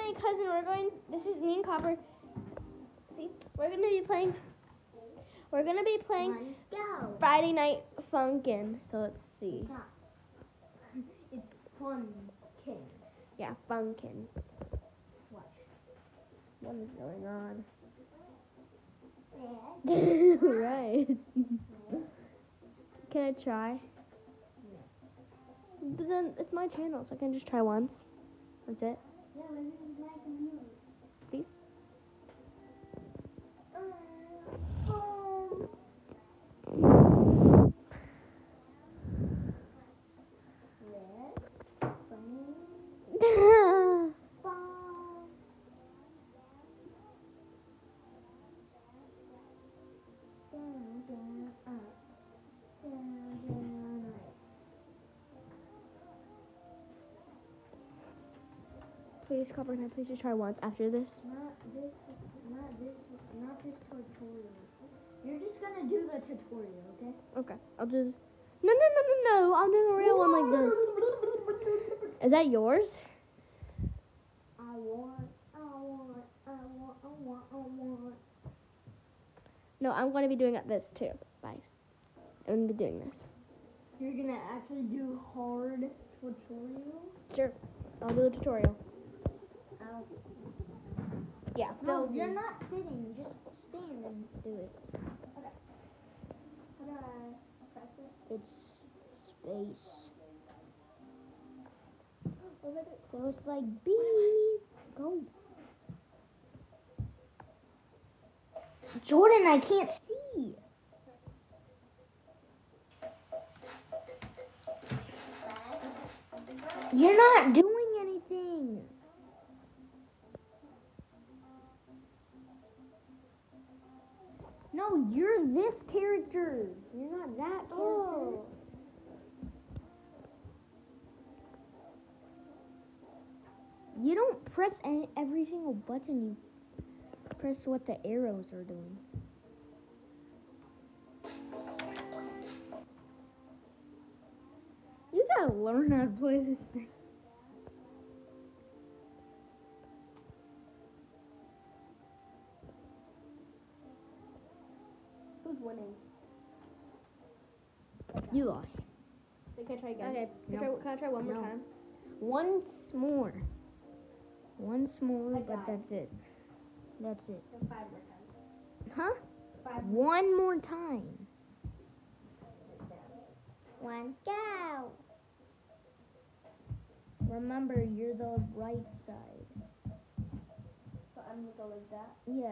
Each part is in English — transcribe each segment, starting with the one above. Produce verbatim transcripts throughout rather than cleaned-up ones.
my cousin. We're going. This is me and Copper. See, we're gonna be playing. We're gonna be playing One, go. Friday Night Funkin'. So let's see. Stop. It's fun, kid. Yeah, Funkin'. Watch. What is going on? Yeah. Right. Can I try? Yeah. But then it's my channel, so I can just try once. That's it. Yeah, but this is my computer. Please. Uh, um. Red, green, ball. Down, down, up. Down, down, right. Please, Copper, can I please just try once after this? Not this, not this, not this tutorial. You're just gonna do the tutorial, okay? Okay, I'll do. No, no, no, no, no! I'll do a real one like this. Is that yours? I want, I want, I want, I want, I want. No, I'm going to be doing it this too. Bye. I'm going to be doing this. You're gonna actually do hard tutorial? Sure. I'll do the tutorial. Ow. Yeah. No, Phil, you're not sitting. Just stand and do it. Okay. How do I press it? It's space. So it's like B. Go. Jordan, I can't see. You're not doing anything. No, you're this character. You're not that character. Oh. You don't press any, every single button. You press what the arrows are doing. You gotta learn how to play this thing. Who's winning? You lost. Can I try again? Okay. Can, I No. try, can I try one more No. time? Once more. Once more, I but died. that's it. That's it. Five more times. Huh? Five. One more time. One, go. Remember, you're the right side. So I'm gonna go like that. Yeah.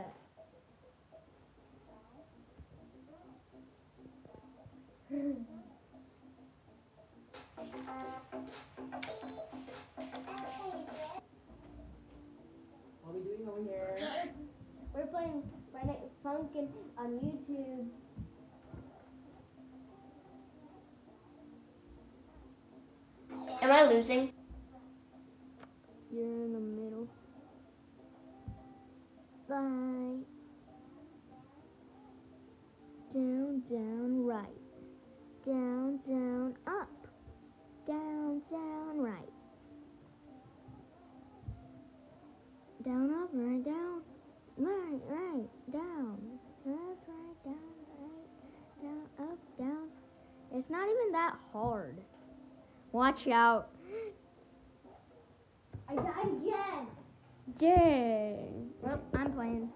What are we doing over here? We're playing Friday Night Funkin' on YouTube. Am I losing? You're in the middle. Right. Down, down, right. Down, down, up. Down, down, right. Down, up, right, down. Right, right, down. Left, right, down, right. Down, up, down. It's not even that hard. Watch out. I died again. Dang. Well, I'm playing.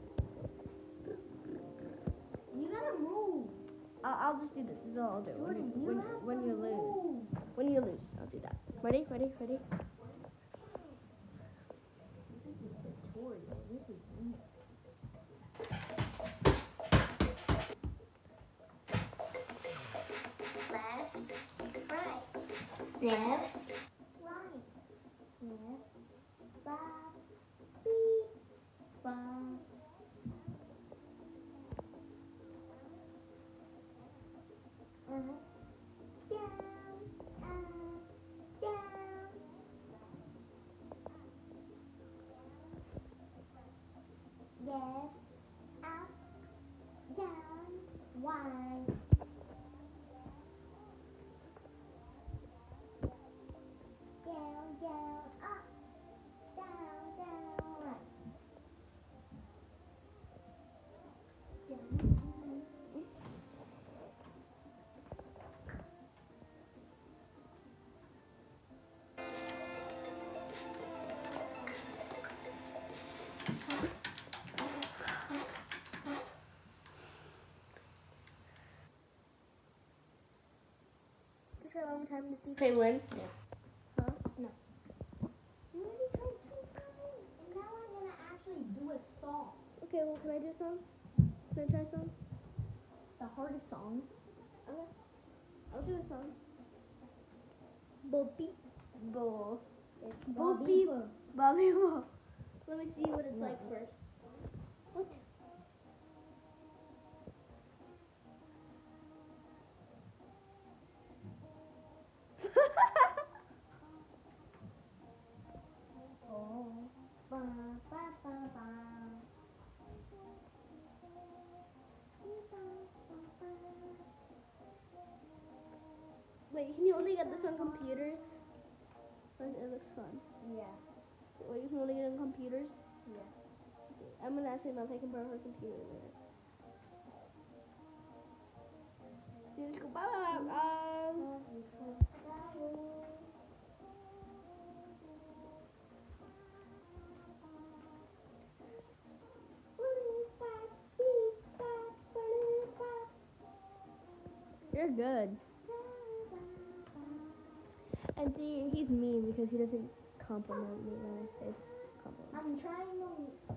You gotta move. I'll, I'll just do this. This is all I'll do. When you, Jordan, you when, have when to you lose. move. When you lose, I'll do that. Ready? Ready? Ready? This is a tutorial. This is easy. Left, right, Left, right. left, five, beep, five. Uh-huh. Down, up, down. Left, up, down, wide. Down, down, up, down, down. see if they win? No. Huh? No. You already played two times, and now I'm gonna actually do a song. Okay, well, can I do some? Can I try some? The hardest song. Okay. I'll do a song. Bo beep bo. It's Bo Bobby beep Bo. Bobby bo. Let me see what it's No. like first. What? Oh, ba, ba, ba, ba. Wait, can you only get this on computers? Like, it looks fun. Yeah, Wait, you can only get it on computers? yeah. Okay, I'm gonna ask my mom if I can borrow her computer later. You just go blah blah blah. Um, you're good. And see, he's mean because he doesn't compliment me when I say s- compliments. I'm trying to.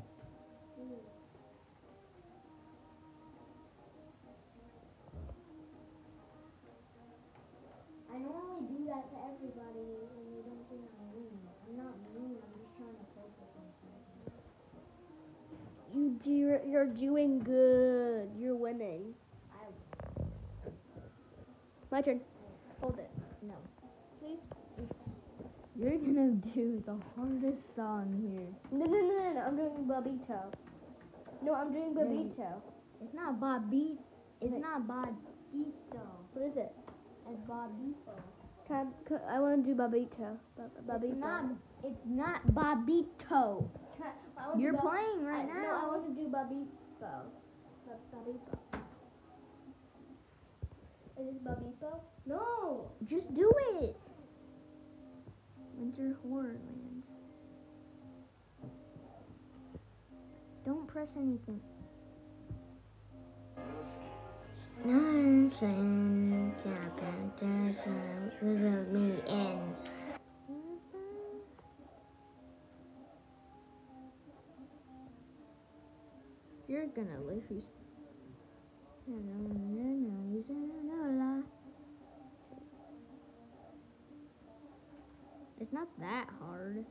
I normally do that to everybody, and they don't think I'm mean. I'm not mean. I'm just trying to focus on something. You do. You're, you're doing good. You're winning. I My turn. Hold it, no. please. It's you're gonna do the hardest song here. No, no, no, no, no. I'm doing Babito. No, I'm doing No, you- Babito. It's not Bobby. It's Wait. not Badito. What is it? It's Bobito. Can I, can, I want to do Babito. Ba- Babito. It's not. It's not Bobito. Can I, I want to You're do Ba- playing right I, now. No, I want to do Babito. Ba- Babito. Is this Babito? No. Just do it. Winter Horrorland. Don't press anything. Nonsense happened without me ends. You're gonna lose. It's not that hard.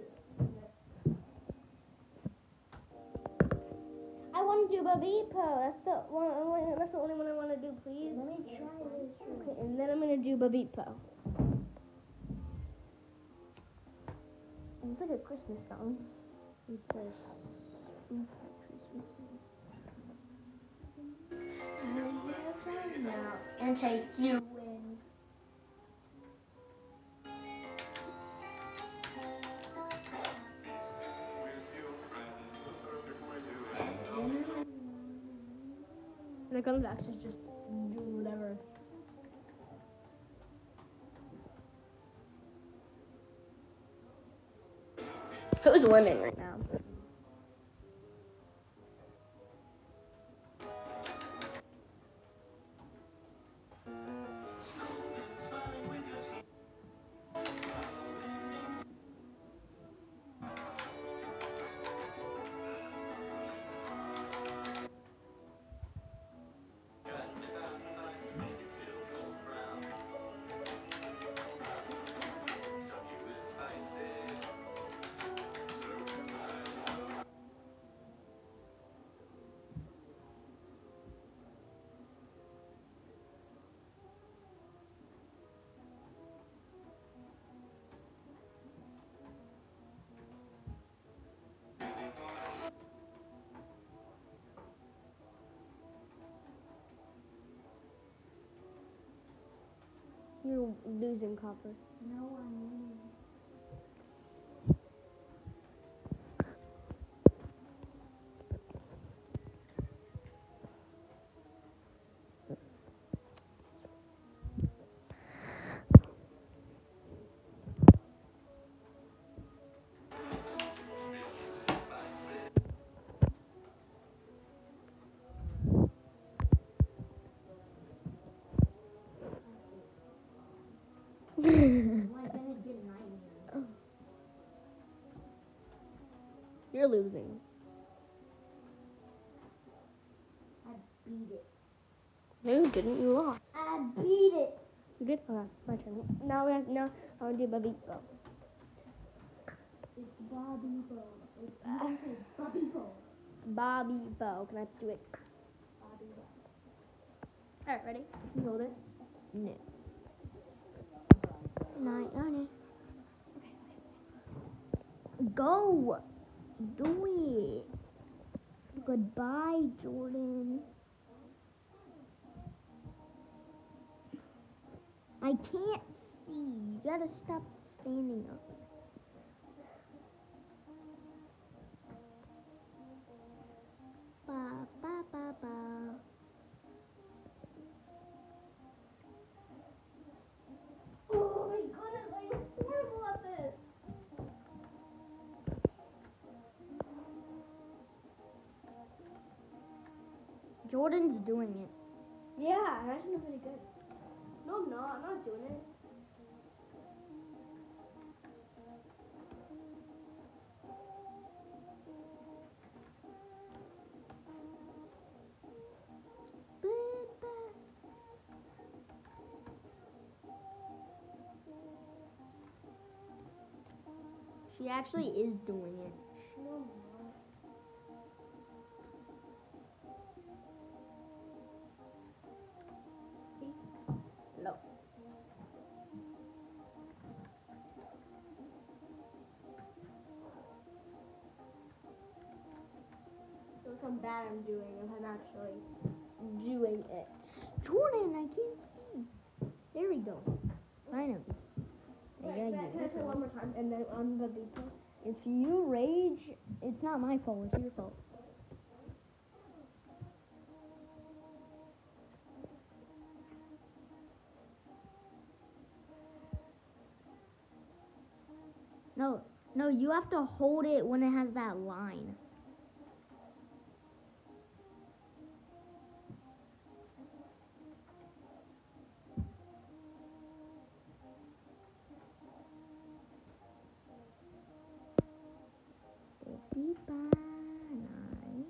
I want to do Babito. That's the one. only- That's the only one I want to do. Please. Let me try this. Okay, and then I'm gonna do Babito. It's like a Christmas song. It says mm, Christmas song. Now and take you. Win. And it comes back to just do whatever. Who's winning right now? You're losing, Copper. No, I'm winning. You're losing. I beat it. No, you didn't. You lost. I beat it. You did? Okay, my turn. Now we have, now I want to do Bobby Bo. It's Bobby Bo. It's you can say Bobby Bo. Bobby Bo. Can I do it? Bobby Bo. Alright, ready? Can you hold it? No. Night on it. Go. Do it. Goodbye, Jordan. I can't see. You gotta stop standing up. Ba ba ba ba. Oh my goodness, I'm horrible at this. Jordan's doing it. Yeah, I'm actually not very good. No, I'm not. I'm not doing it. She actually is doing it. No, I'm not. See? No. Look how bad I'm doing if I'm actually doing it. Jordan, I can't see. There we go. Finally. I Wait, got can I- you. can I try one more time and then on the beat? If you rage, it's not my fault, it's your fault. No, no, you have to hold it when it has that line. Baby banana.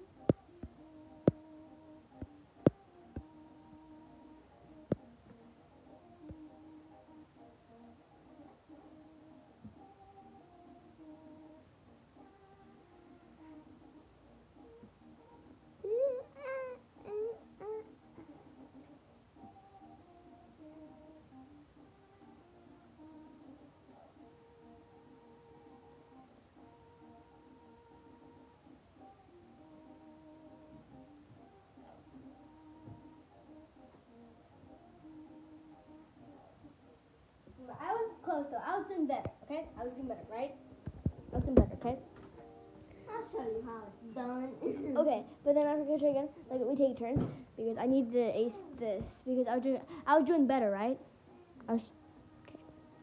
I was close though. I was doing better, okay? I was doing better, right? I was doing better, okay? I'll show you how it's done. Okay, but then after try again, like we take turns because I need to ace this because I was doing I was doing better, right? I was okay.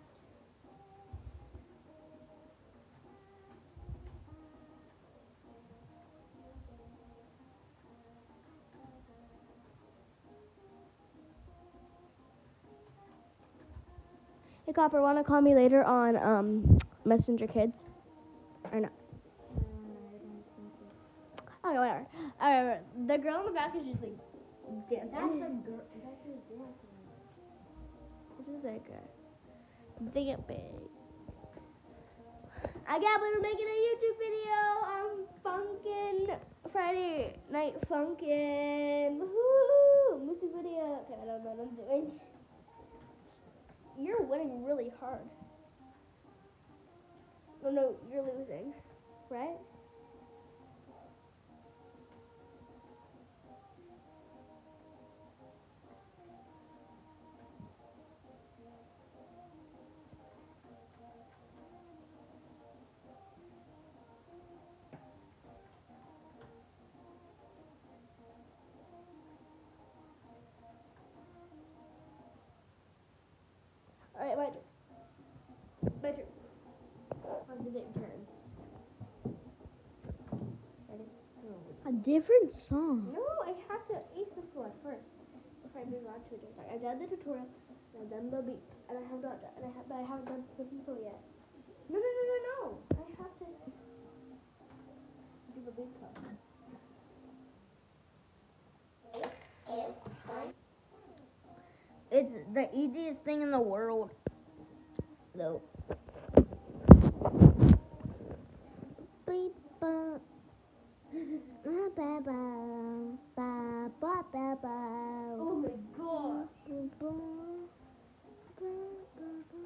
Hey Copper, wanna call me later on um Messenger Kids? Or not? Okay, whatever. Alright, the girl in the back is just like dancing. That's a girl. That's a dancing. This is like a damping. I can't believe we're making a YouTube video on Funkin' Friday Night Funkin'. Woohoo! Music video. Okay, I don't know what I'm doing. You're winning really hard. Oh no, you're losing, right? Alright, my turn. My turn. On the take turns. Ready? A different song. No, I have to ace this one first before I move on to a different song. I've done the tutorial, and I've done the beat, and I have not done, and I have, but I haven't done the people yet. No, no, no, no, no. I have to. easiest thing in the world. Though. Beep, ba. Ba, ba, ba, ba, ba, ba, ba. Oh my god. Ba, ba, ba, ba, ba.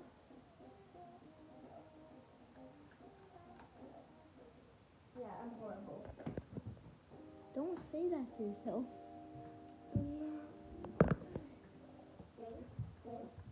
Yeah, I'm horrible. Don't say that to yourself. Three, two,